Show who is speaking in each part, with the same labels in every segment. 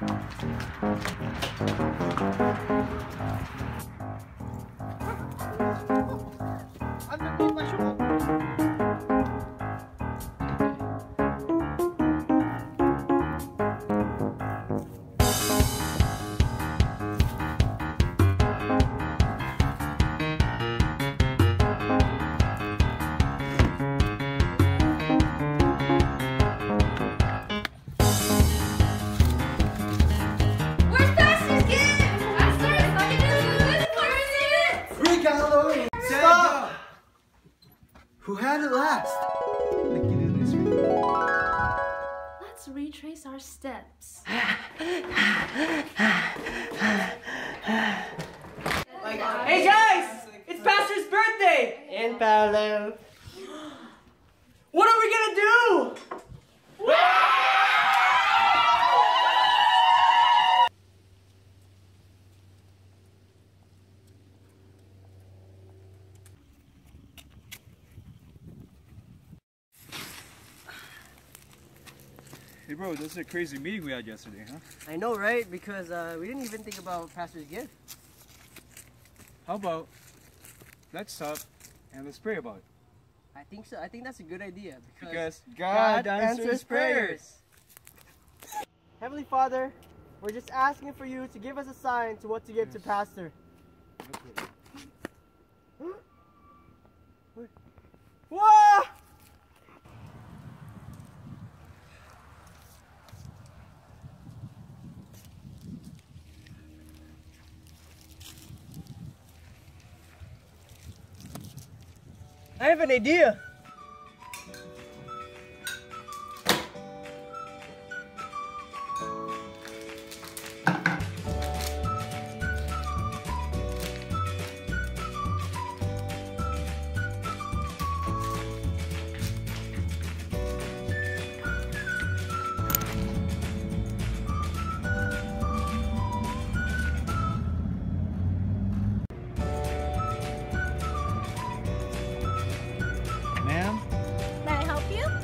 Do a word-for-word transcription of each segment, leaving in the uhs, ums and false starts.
Speaker 1: Who had it last? Like you do this,
Speaker 2: Let's retrace our steps.
Speaker 3: Hey guys! It's Pastor's birthday! In parallel. What are we gonna do?
Speaker 1: Hey bro, this is a crazy meeting we had yesterday, huh?
Speaker 3: I know, right? Because uh, we didn't even think about Pastor's gift.
Speaker 1: How about let's stop and let's pray about it.
Speaker 3: I think so. I think that's a good idea. Because,
Speaker 1: Because God,
Speaker 3: God
Speaker 1: answers,
Speaker 3: answers
Speaker 1: prayers.
Speaker 3: prayers. Heavenly Father, we're just asking for you to give us a sign to what to give to Pastor. Whoa! I have an idea.
Speaker 1: Ma'am?
Speaker 2: May I help you?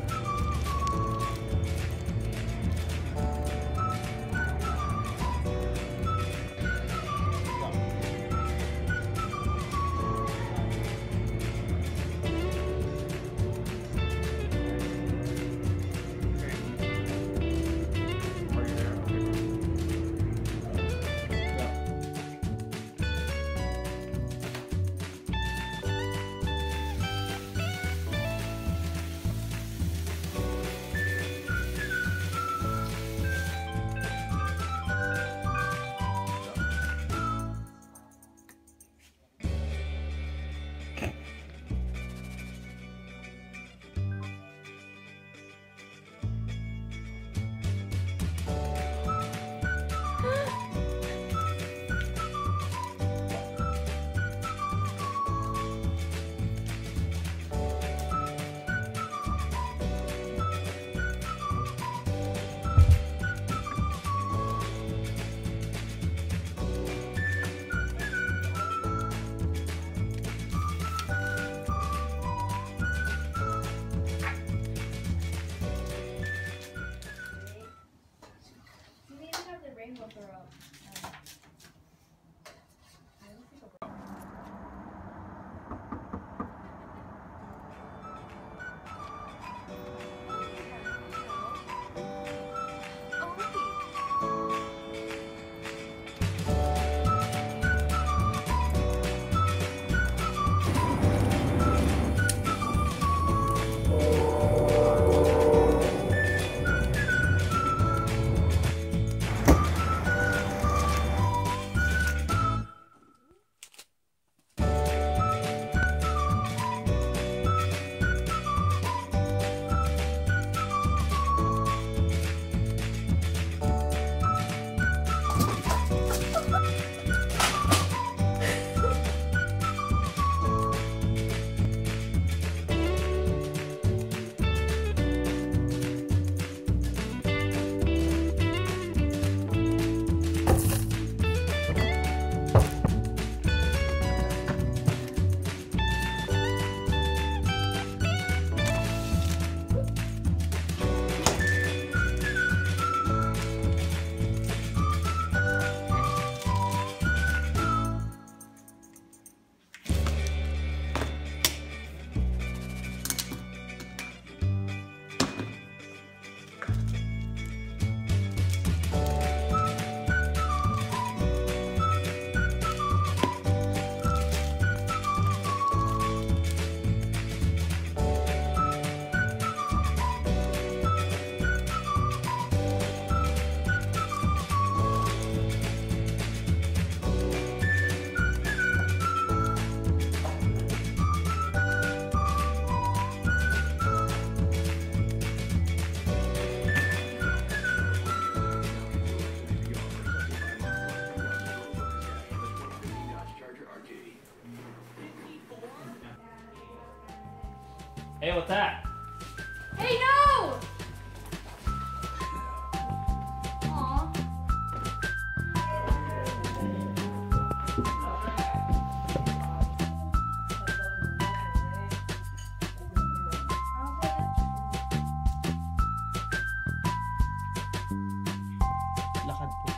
Speaker 3: Hey, what's that?
Speaker 2: Hey, no! Aw.
Speaker 3: Lakad po.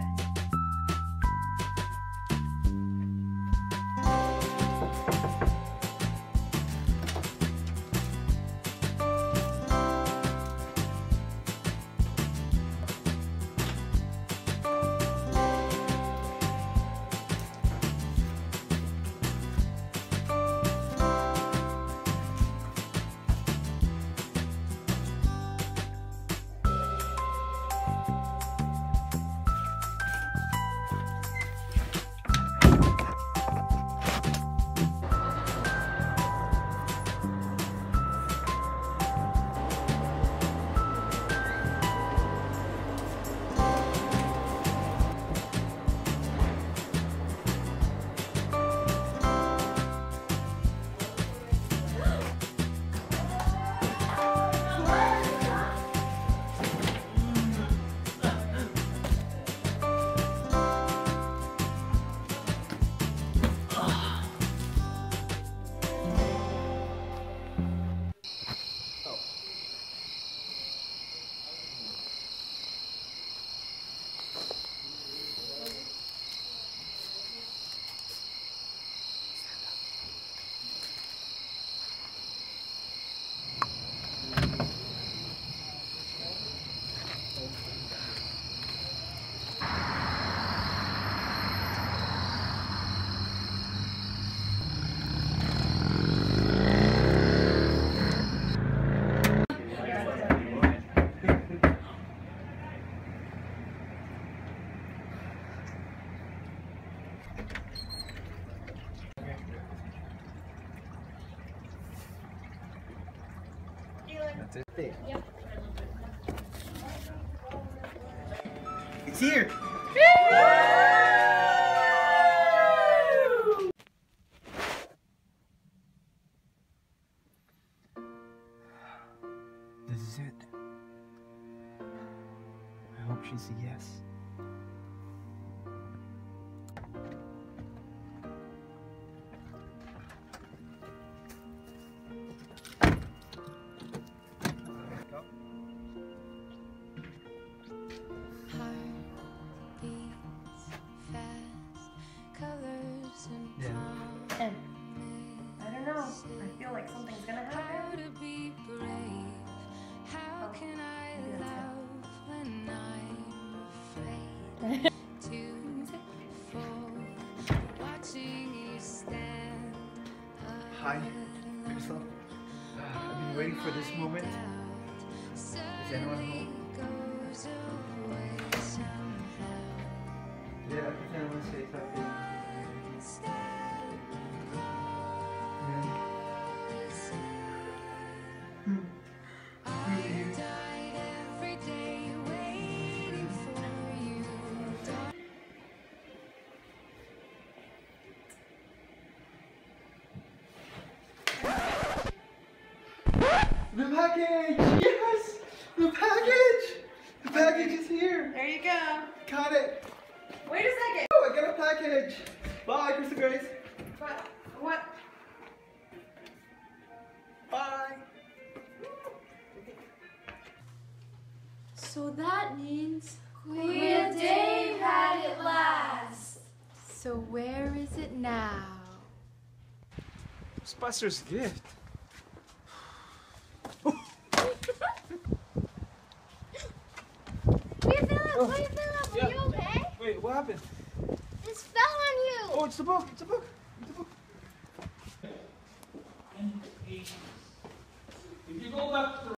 Speaker 1: That's it.
Speaker 2: Yep.
Speaker 1: It's here. This is it. I hope she's a yes.
Speaker 2: And I don't know. I feel like something's gonna happen.
Speaker 4: How can I love when I'm afraid to fall? Watching you stand.
Speaker 1: Hi, Crystal. Uh, I've been waiting for this moment. Is anyone home? Yeah, I can only say something. The package! Yes! The package! The package is here!
Speaker 5: There you go.
Speaker 1: Got it!
Speaker 5: Wait a second.
Speaker 1: Oh, I got a package! Bye, Crystal Grace!
Speaker 5: What? What?
Speaker 1: Bye!
Speaker 2: So that means
Speaker 6: Queer Dave had it last.
Speaker 2: So where is it now?
Speaker 1: It's Buster's gift.
Speaker 6: Queer Philip, Queer Philip, are you okay?
Speaker 1: Wait, what happened?
Speaker 6: This fell on you.
Speaker 1: Oh, it's the book! It's the book! It's the book!
Speaker 3: If you go back to